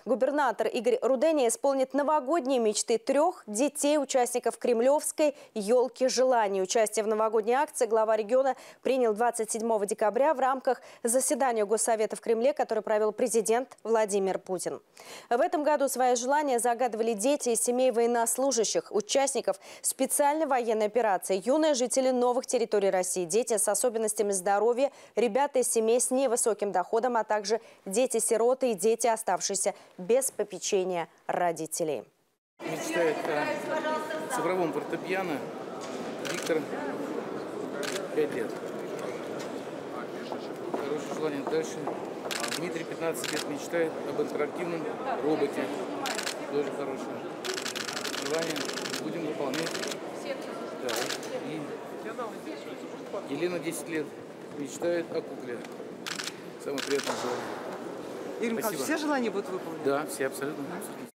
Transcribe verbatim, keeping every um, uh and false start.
Губернатор Игорь Руденя исполнит новогодние мечты трех детей, участников Кремлевской елки желаний. Участие в новогодней акции глава региона принял двадцать седьмого декабря в рамках заседания Госсовета в Кремле, который провел президент Владимир Путин. В этом году свои желания загадывали дети из семей военнослужащих, участников специальной военной операции, юные жители новых территорий России, дети с особенностями здоровья, ребята из семей с невысоким доходом, а также дети-сироты и дети, оставшиеся без попечения родителей. Мечтает о цифровом фортепиано Виктор, пять лет. Хорошее желание. Дальше Дмитрий, пятнадцать лет, мечтает об интерактивном роботе. Тоже хорошее желание. Будем выполнять. Да. И Елена, десять лет, мечтает о кукле. Самое приятное желание. Игорь Михайлович, все желания будут выполнены? Да, все абсолютно.